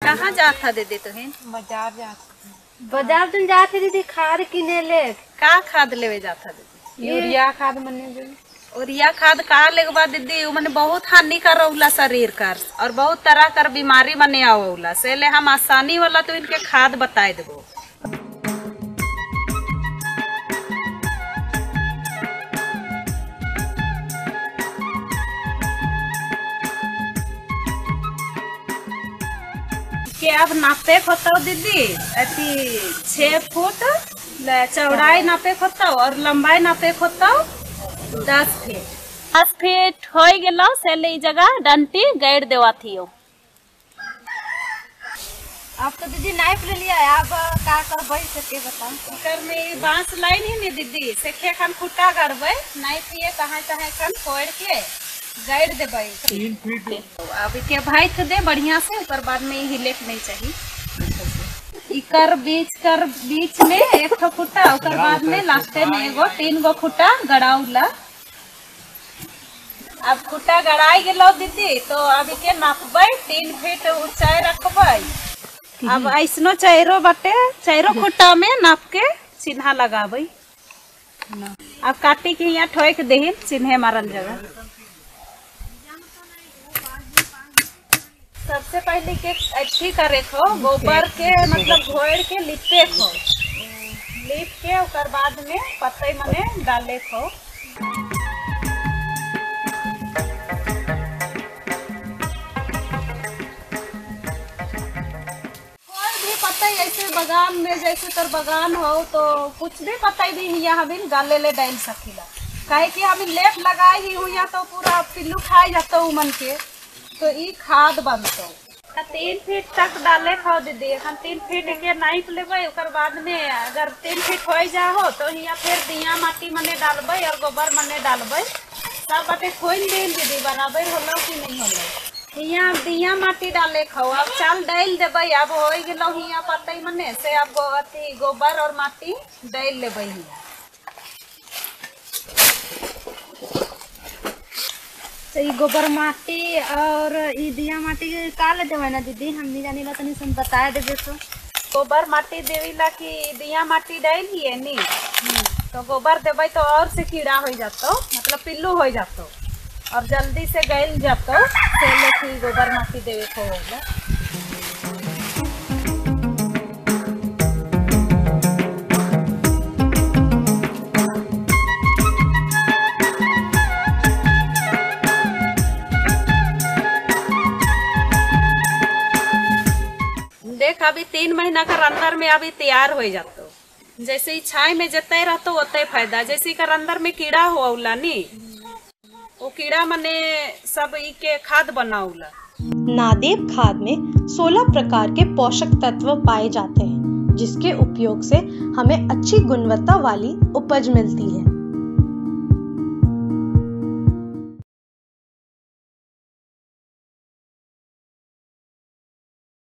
कहाँ जात था दीदी तुहिन? बाजार जात। बाजार तुम जाते दीदी खाद किने ले। का खाद लेवे जाता दीदी? यूरिया खाद मने जो यूरिया खाद का लेके बाद दीदी वो मने बहुत हानि करौला शरीर कर और बहुत तरह कर बीमारी मने आवला से ले हम आसानी वाला तो इनके खाद बताए देबो। के अब नापे होता दीदी अति 6 फुट चौड़ाई नापे होता और लंबाई नापे होता 10 फीट। 10 फीट हो गलो से ले जगह डंटी गाड़ देवा थी। आप तो दीदी नाइफ ले लिया है, आप का करबे सके बताओ। एकर में बांस लाइन ही नहीं दीदी से खेखन खुट्टा गड़बे नाइफ ये कहां कहां खन फोड़ के गाड़ देबे 3 फीट। अब के भाई थ दे बढ़िया से ऊपर बाद में हिले नहीं चाहिए। इकर बीच में एक ठो खुट्टा ऊपर बाद में लास्टे में एगो 3 गो खुट्टा गड़ाउला। अब खुट्टा गड़ाई गेलो दीदी तो अब के नापबे 3 फीट ऊंचाई रखबे। अब ऐसनो चारों बटे चारों खुट्टा में नाप के चिन्हा लगाबे। अब काटी के यहाँ ठोक देहिन चिन्हे मारल जगह। सबसे पहले के अच्छी करे खो गोबर के मतलब घोड़ के लिपे खो लिप के उकर बाद में पत्ते मने डाले खो। पता ऐसे बगान में जैसे तर बगान हो तो कुछ भी पता भी यहाँ हमें गाले ले डाल सकीला काहे कि हमें लेप लगाए ही हुआ तो पूरा पिल्लू खाए जाता उमन के तो ई खाद बनतो। 3 फीट तक डाले खाओ दीदी। हम 3 फीट के नाइप लेबे उकर बाद में अगर 3 फीट हो जाओ तो यहाँ फिर दिया माटी मने डालबे और गोबर मने डालबे सब बाटे खोल देन दीदी बराबर होलो कि नहीं होलो। यहाँ दिया माटी डाले खाओ अब चाल डाल देबे। अब हो गेलो हिया पतई मने से अब अति गोबर और माटी डाल लेबे हिया। तो ये गोबर माटी और ये दिया माटी का ले देवे ना दीदी? हम नहीं जानी ला तनी सन बताए देबे तो। गोबर माटी देवीला कि दिया माटी डाल ही है नी तो गोबर देबे तो और से कीड़ा हो जातो मतलब पिल्लू हो जातो और जल्दी से गल जातो से लेके गोबर माटी देवे को होला। देख अभी 3 महीना का अंदर में अभी तैयार हो जातो। जैसे ही छाई में जते रहतो ओते फायदा। जैसे कर अंदर में कीड़ा होउला नी वो कीड़ा मने सब ई के खाद बनाउला। नादेब खाद में 16 प्रकार के पोषक तत्व पाए जाते हैं जिसके उपयोग से हमें अच्छी गुणवत्ता वाली उपज मिलती है।